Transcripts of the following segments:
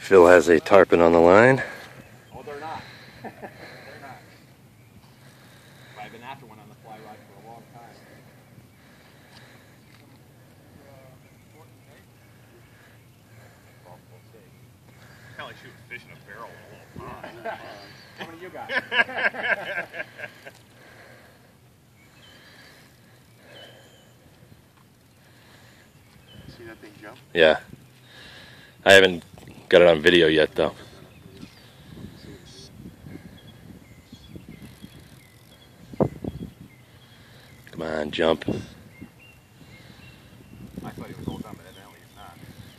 Phil has a tarpon on the line. Oh, they're not. They're not. I've been after one on the fly rod for a long time. Kind of like shooting fish in a barrel in a little pond. How many you got? See that thing jump? Yeah. I haven't got it on video yet, though. Come on, jump. I thought he was all done, but evidently he's not.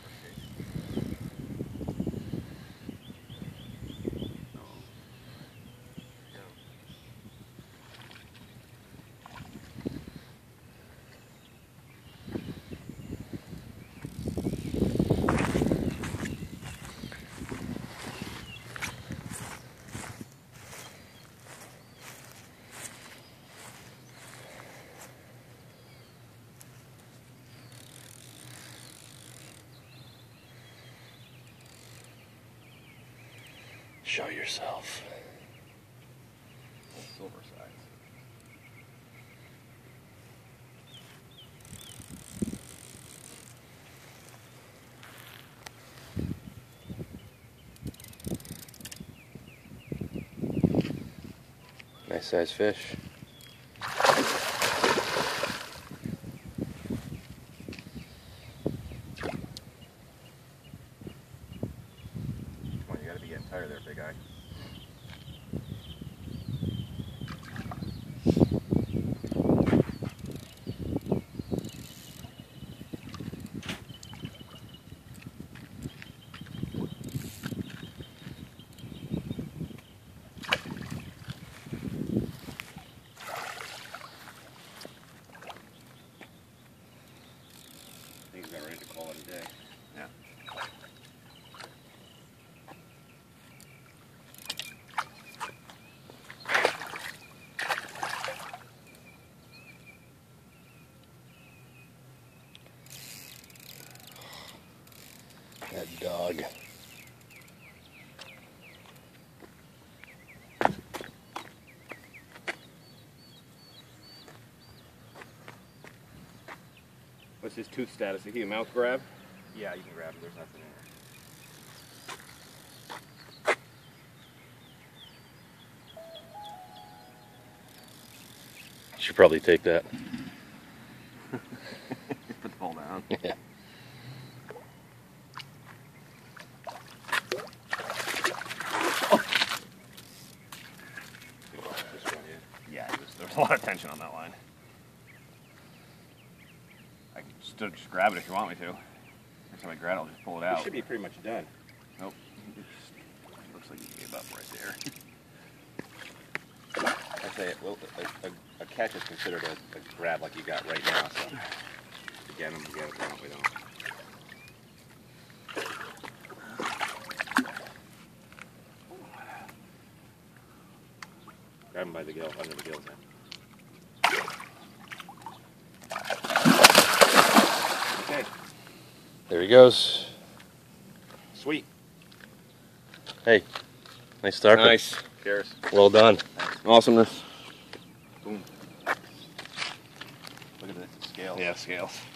Show yourself. Silver size. Nice size fish. You gotta be getting tired there, big guy. I think he's about ready to call it a day. Yeah. That dog. What's his tooth status? Is he a mouth grab? Yeah, you can grab him. There's nothing in there. Should probably take that. Put the ball down. Yeah. Yeah, there was a lot of tension on that line. I can still just grab it if you want me to. Next time I grab it, I'll just pull it out. It should be pretty much done. Nope. It looks like you gave up right there. I'd say a catch is considered a grab like you got right now. So again, we don't. Grab him by the gill, under the gills then. Okay. There he goes. Sweet. Hey, nice tarpon. Nice. Cheers. Well done. Awesomeness. Boom. Look at the scales. Yeah, scales.